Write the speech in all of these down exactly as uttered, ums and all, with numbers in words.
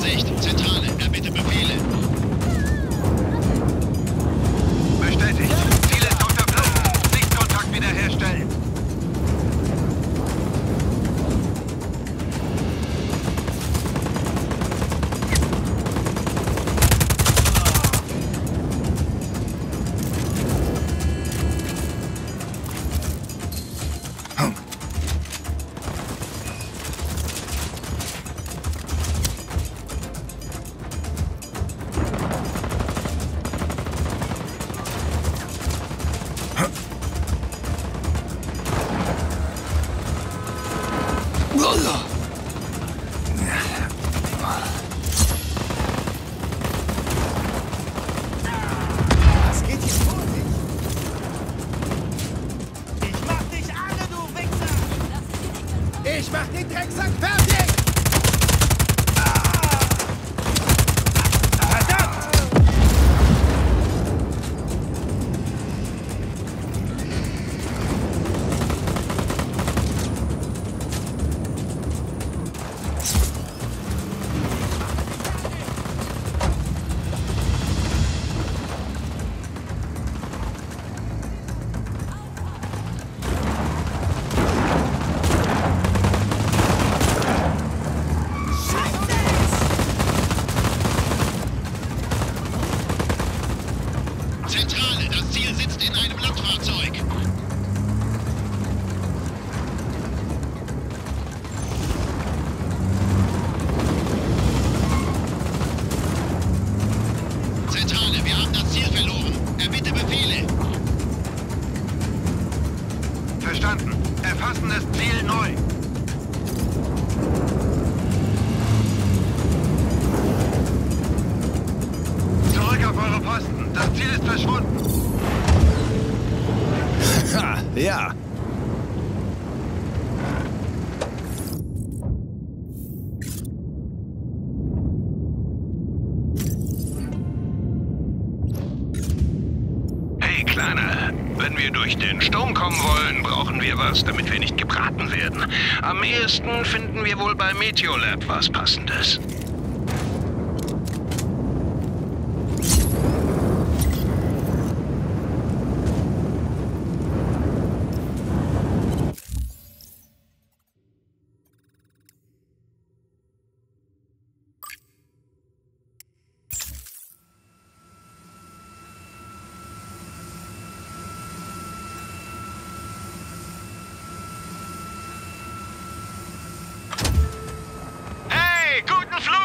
Sicht. Zentrale, erbitte Befehle. Bestätigt. Ziel ist unter Flucht. Sichtkontakt wiederherstellen. Was geht hier vor sich? Ich mach dich alle, du Wichser! Ich mach den Drecksack fertig! Ah! Verdammt! Zentrale, das Ziel sitzt in einem Landfahrzeug. Zentrale, wir haben das Ziel verloren. Erbitte Befehle. Verstanden. Erfassen das Ziel neu. Zurück auf eure Posten. Das Ziel ist verschwunden. Ha, ja. Hey, Kleiner. Wenn wir durch den Sturm kommen wollen, brauchen wir was, damit wir nicht gebraten werden. Am ehesten finden wir wohl bei Meteolab was Passendes. Hey, guten Flug!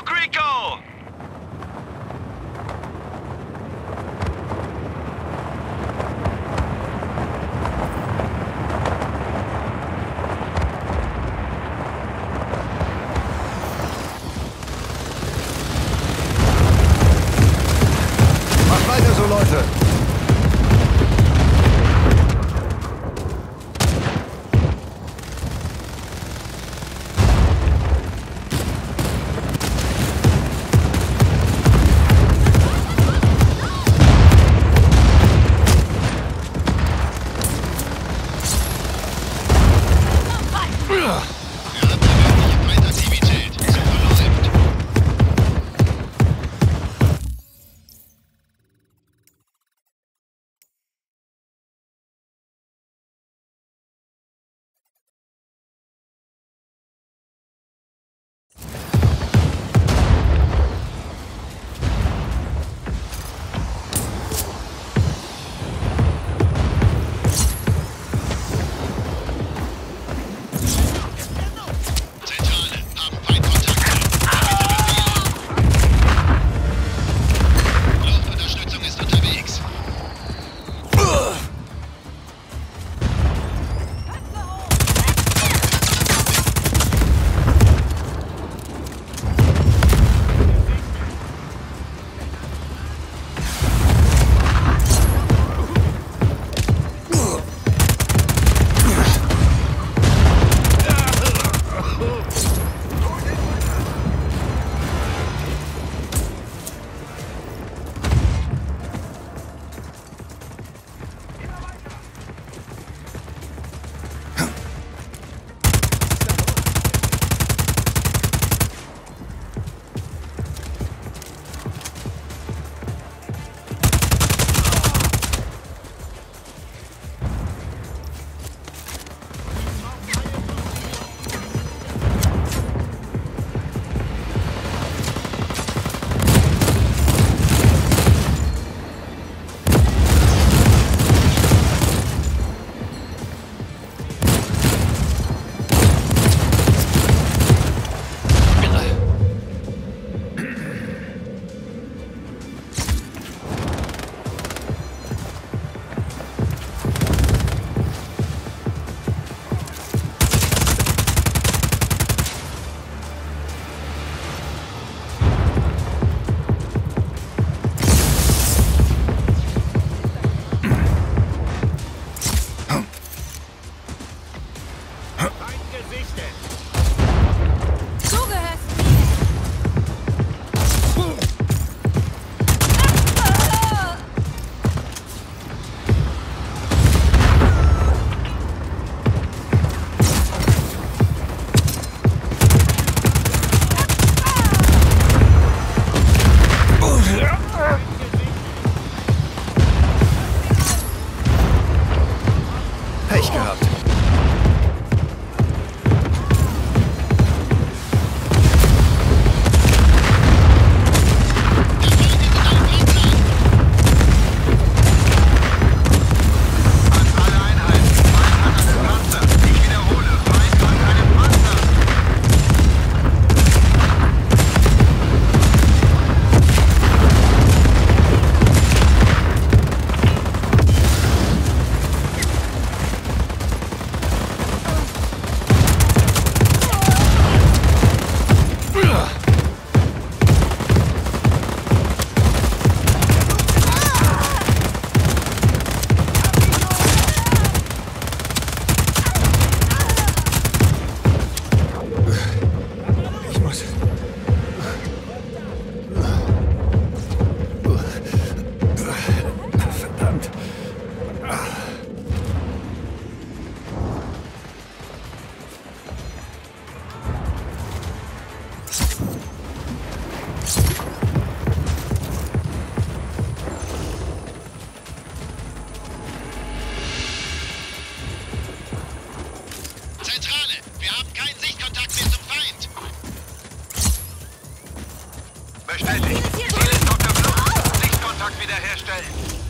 Bestätigt. Ziel ist auf der Flucht. Sichtkontakt wiederherstellen.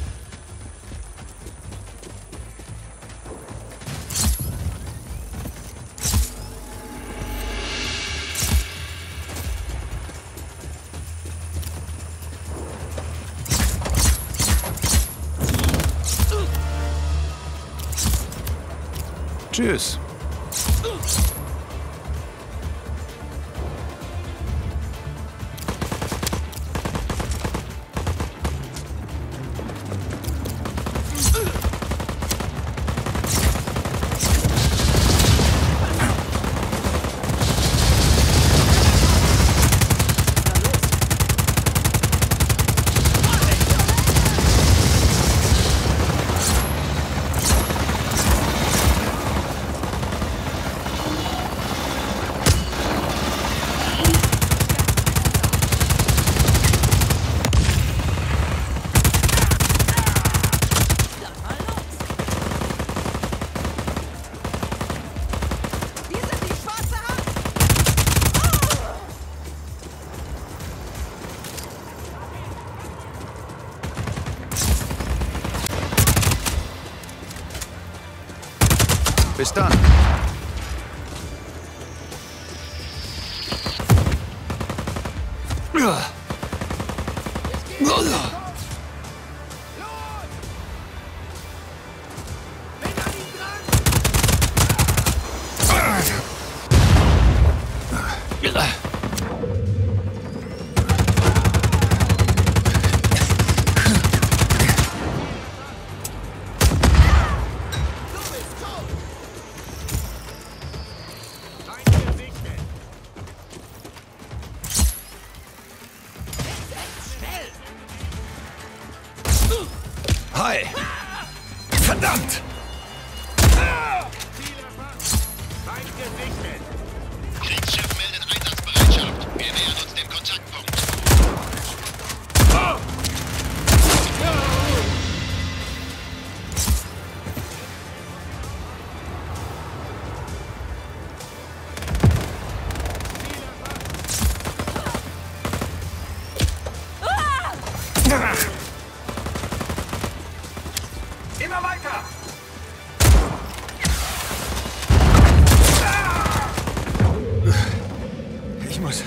Tschüss. Bis dann. Hi! Verdammt! Kriegsschiff meldet Einsatzbereitschaft. Wir nähern uns dem Kontaktpunkt. Immer weiter! Ich muss...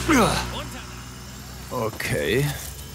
Okay.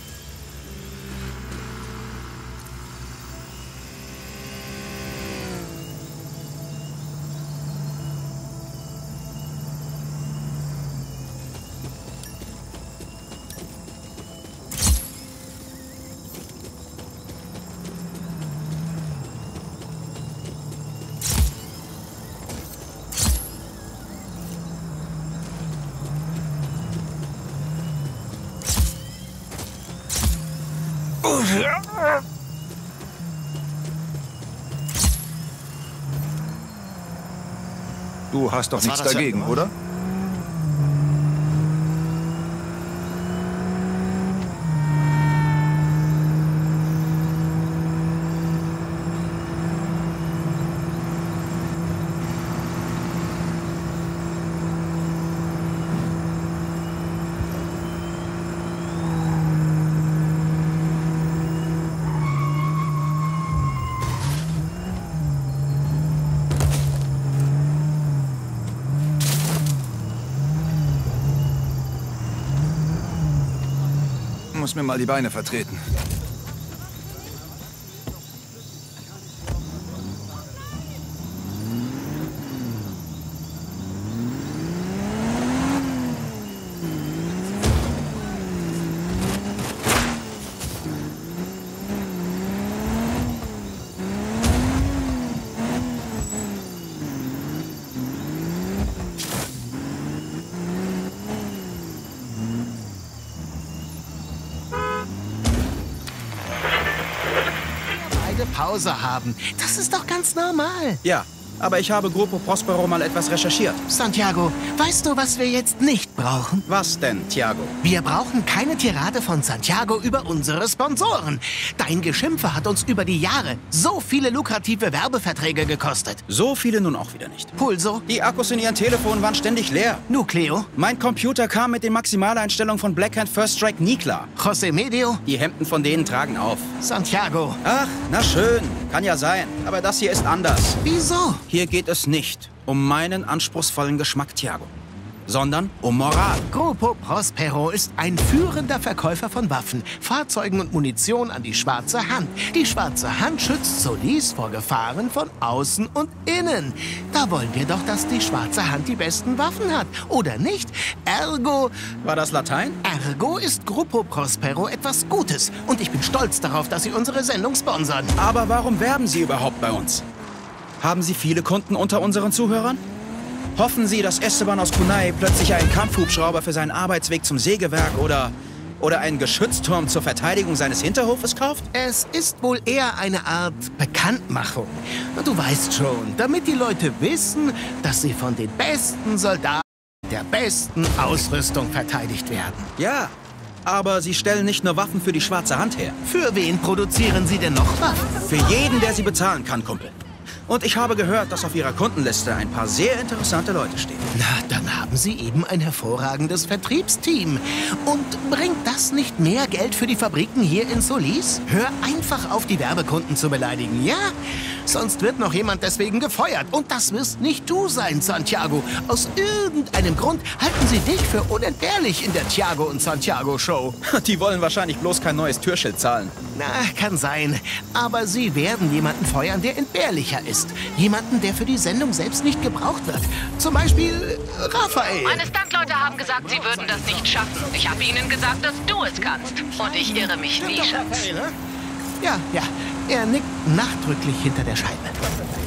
Du hast doch Was war nichts das für- dagegen, oder? Muss mir mal die Beine vertreten. Pause haben. Das ist doch ganz normal. Ja, aber ich habe Grupo Prospero mal etwas recherchiert. Santiago, weißt du, was wir jetzt nicht brauchen? Was denn, Thiago? Wir brauchen keine Tirade von Santiago über unsere Sponsoren. Dein Geschimpfe hat uns über die Jahre so viele lukrative Werbeverträge gekostet. So viele nun auch wieder nicht. Pulso, Die Akkus in ihren Telefonen waren ständig leer. Nucleo, Mein Computer kam mit den Maximaleinstellungen von Blackhand First Strike nie klar. José Medio, Die Hemden von denen tragen auf. Santiago. Ach, na schön. Kann ja sein. Aber das hier ist anders. Wieso? Hier geht es nicht um meinen anspruchsvollen Geschmack, Thiago, sondern um Moral. Grupo Prospero ist ein führender Verkäufer von Waffen, Fahrzeugen und Munition an die Schwarze Hand. Die Schwarze Hand schützt Solis vor Gefahren von außen und innen. Da wollen wir doch, dass die Schwarze Hand die besten Waffen hat, oder nicht? Ergo, War das Latein? ergo ist Grupo Prospero etwas Gutes. Und ich bin stolz darauf, dass Sie unsere Sendung sponsern. Aber warum werben Sie überhaupt bei uns? Haben Sie viele Kunden unter unseren Zuhörern? Hoffen Sie, dass Esteban aus Kunai plötzlich einen Kampfhubschrauber für seinen Arbeitsweg zum Sägewerk oder, oder einen Geschützturm zur Verteidigung seines Hinterhofes kauft? Es ist wohl eher eine Art Bekanntmachung. Du weißt schon, damit die Leute wissen, dass sie von den besten Soldaten der besten Ausrüstung verteidigt werden. Ja, aber Sie stellen nicht nur Waffen für die Schwarze Hand her. Für wen produzieren Sie denn noch Waffen? Für jeden, der sie bezahlen kann, Kumpel. Und ich habe gehört, dass auf Ihrer Kundenliste ein paar sehr interessante Leute stehen. Na, dann haben Sie eben ein hervorragendes Vertriebsteam. Und bringt das nicht mehr Geld für die Fabriken hier in Solis? Hör einfach auf, die Werbekunden zu beleidigen, ja? Sonst wird noch jemand deswegen gefeuert. Und das wirst nicht du sein, Santiago. Aus irgendeinem Grund halten sie dich für unentbehrlich in der Thiago und Santiago Show. Die wollen wahrscheinlich bloß kein neues Türschild zahlen. Na, kann sein. Aber sie werden jemanden feuern, der entbehrlicher ist. Jemanden, der für die Sendung selbst nicht gebraucht wird. Zum Beispiel äh, Raphael. Meine Stuntleute haben gesagt, sie würden das nicht schaffen. Ich habe ihnen gesagt, dass du es kannst. Und ich irre mich nie, Schatz. Ja, ja. Er nickt nachdrücklich hinter der Scheibe.